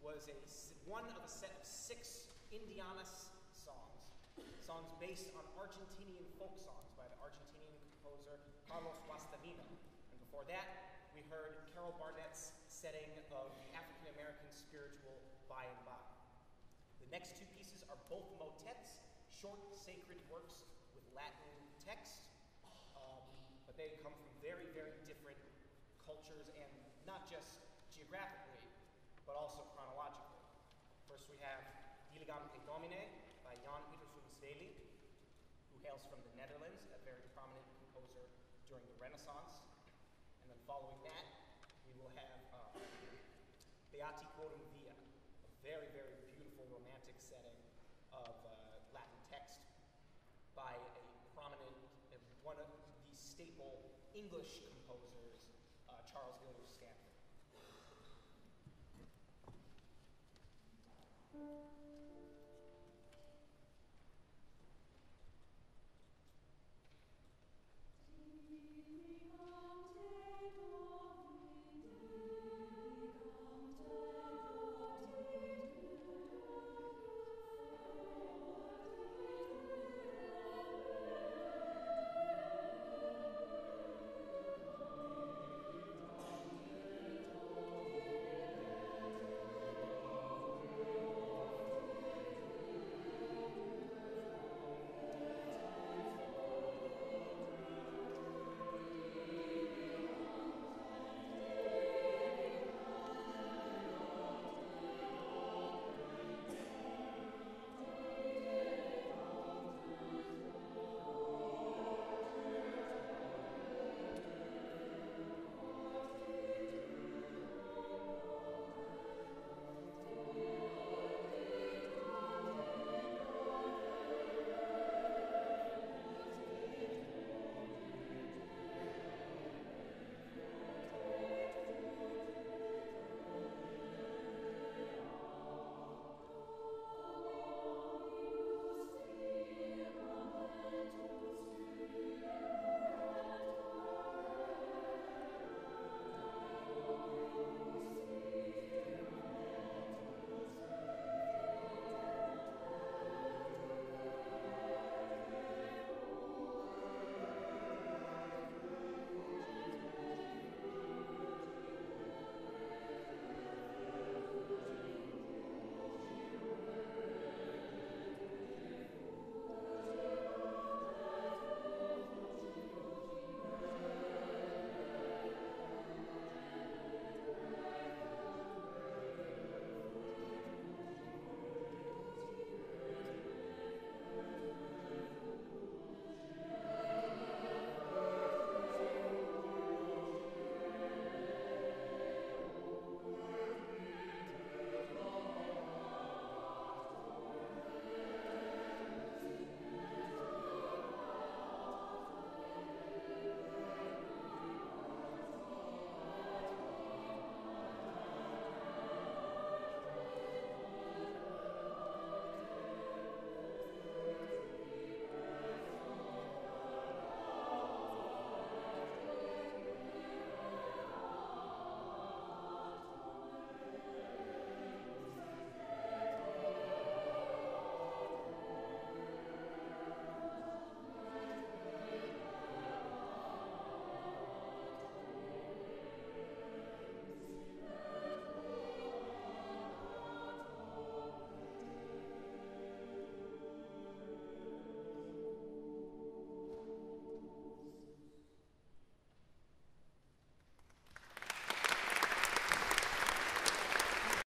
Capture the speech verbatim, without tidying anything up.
was a, one of a set of six Indianas songs, songs based on Argentinian folk songs by the Argentinian composer Carlos Guastavino. And before that, we heard Carol Barnett's setting of the African-American spiritual By and By. The next two pieces are both motets, short sacred works with Latin text, um, but they come from very, very different cultures, and not just geographically, but also chronologically. First we have Diligante Domine by Jan Pieterszoon Sveli, who hails from the Netherlands, a very prominent composer during the Renaissance. And then following that, we will have uh, Beati Quorum Via, a very, very beautiful romantic setting of uh, Latin text by a prominent, uh, one of the staple English composers, uh, Charles Villiers Stanton.